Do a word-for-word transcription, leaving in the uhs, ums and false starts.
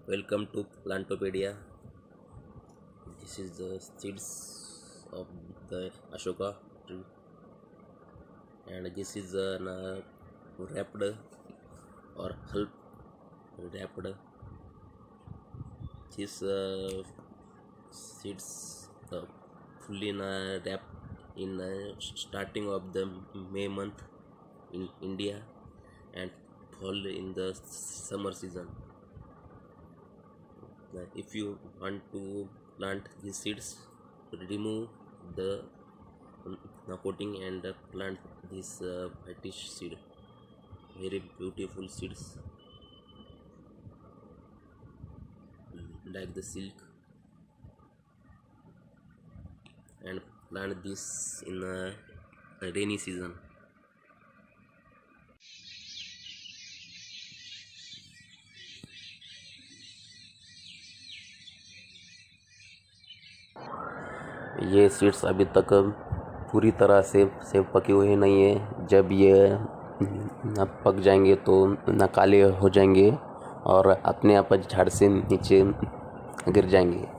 Welcome to Plantopedia. This is the seeds of the Ashoka tree, and this is an uh, wrapped or half wrapped. This uh, seeds uh, fully uh, wrapped in uh, starting of the May month in India and fall in the summer season. If you want to plant these seeds, remove the uh, coating and uh, plant this uh, whitish seed. Very beautiful seeds like the silk, and plant this in a, a rainy season. ये seeds अभी तक पूरी तरह से से पके हुए नहीं है। जब ये पक जाएंगे तो न काले हो जाएंगे और अपने आप झाड़ से नीचे गिर जाएंगे।